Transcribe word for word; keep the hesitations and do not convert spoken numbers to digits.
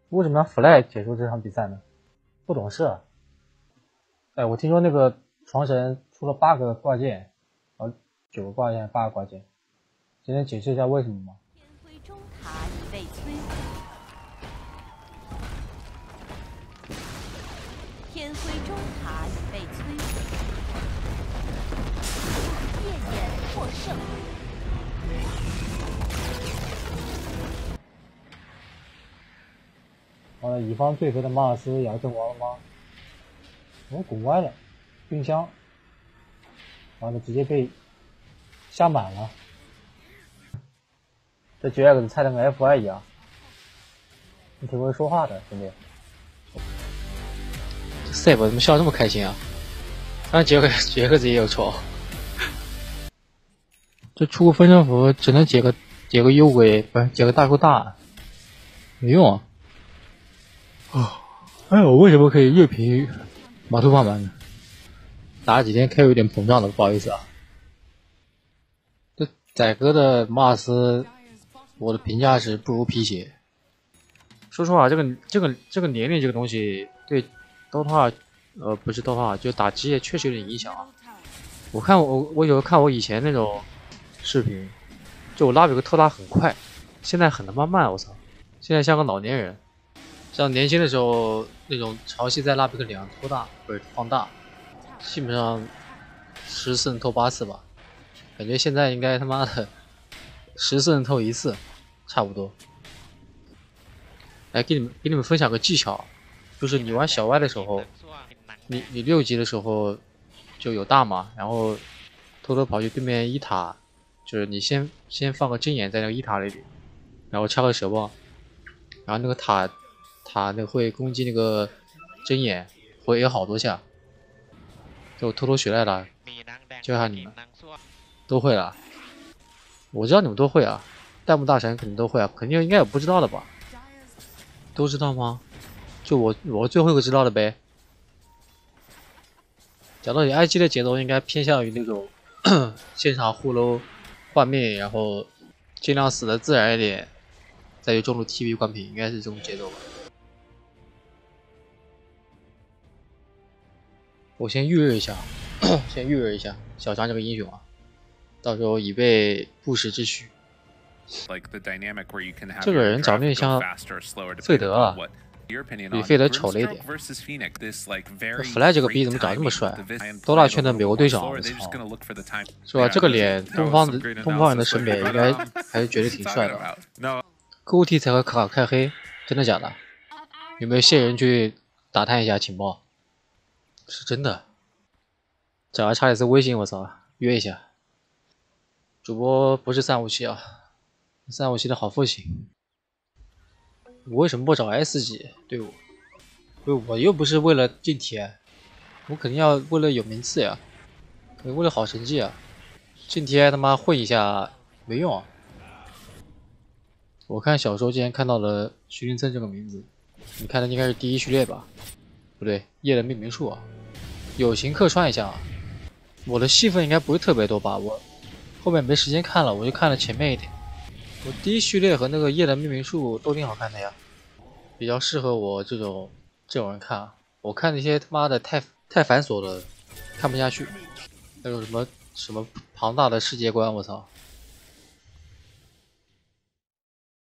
为什么让 Fly 结束这场比赛呢？不懂事啊。哎，我听说那个床神出了八个挂件，啊，九个挂件，八个挂件，今天解释一下为什么吗？ 天辉中塔已被摧毁。天辉中塔已被摧毁。夜眼获胜。 完了，乙方最肥的马尔斯也要阵亡了吗？我滚歪了，冰箱，完了直接被下满了。这 G X 菜的跟 F I 一样，你挺会说话的，兄弟。 这赛博怎么笑这么开心啊？让杰克杰克子也有仇。这出个分身符只能解个解个幽鬼，不是解个大够大，没用啊！哦，哎，我为什么可以越平马兔胖版呢？打了几天 K 有点膨胀了，不好意思啊。这宰哥的马尔斯，我的评价是不如皮鞋。说实话，这个这个这个年龄这个东西对 Dota， 呃，不是 Dota， 就打机也确实有点影响啊。我看我我有看我以前那种视频，就我拉比克特拉很快，现在很他妈慢，我操！现在像个老年人。像年轻的时候那种潮汐在拉比克脸上拖大不是放大，基本上十次能透八次吧。感觉现在应该他妈的十次能透一次，差不多。来给你们给你们分享个技巧，就是你玩小歪的时候，你你六级的时候就有大嘛，然后偷偷跑去对面一塔，就是你先先放个针眼在那个一塔里，然后插个蛇棒，然后那个塔。塔那会攻击那个针眼，会 A 好多下，就偷偷学来了，教下你们，都会了。我知道你们都会啊，弹幕大神肯定都会啊，肯定应该有不知道的吧？都知道吗？就我我最后一个知道的呗。讲道理 ，I G 的节奏应该偏向于那种现场互搂画面，然后尽量死的自然一点，再去中路 T P 关屏，应该是这种节奏吧。我先预热一下，先预热一下小张这个英雄啊，到时候以备不时之需。这个人长得有点像费德啊，比费德丑了一点。这 Fly 这个逼怎么长这么帅？多大圈的美国队长，我操，是吧？这个脸，东方的东方人的审美应该还是觉得挺帅的。勾题才会卡开黑，真的假的？有没有线人去打探一下情报？是真的，找下查理斯微信，我操，约一下。主播不是三五七啊，三五七的好父亲。我为什么不找 S 级队伍？不是，我又不是为了进铁，我肯定要为了有名次呀，为了好成绩啊。进铁他妈混一下没用啊。我看小说之前看到了徐林森这个名字，你看的应该是第一序列吧？不对，夜的命名术啊。友情客串一下，我的戏份应该不会特别多吧？我后面没时间看了，我就看了前面一点。我第一序列和那个夜的命名术都挺好看的呀，比较适合我这种这种人看啊。我看那些他妈的太太繁琐了，看不下去。那种什么什么庞大的世界观，我操！